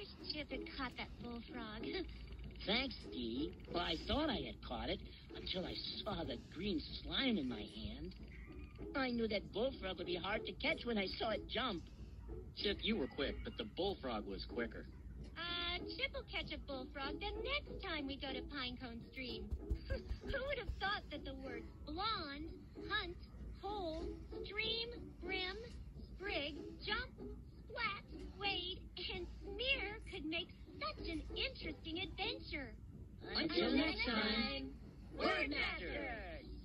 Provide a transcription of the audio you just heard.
wish Chip had caught that bullfrog. Thanks, Dee. Well, I thought I had caught it until I saw the green slime in my hand. I knew that bullfrog would be hard to catch when I saw it jump. Chip, you were quick, but the bullfrog was quicker. Chip will catch a bullfrog the next time we go to Pinecone Stream. Who would have thought that the words blonde, hunt, hole, stream, brim, sprig, jump, splat, wade, and smear could make such an interesting adventure. Until next time, Word Masters!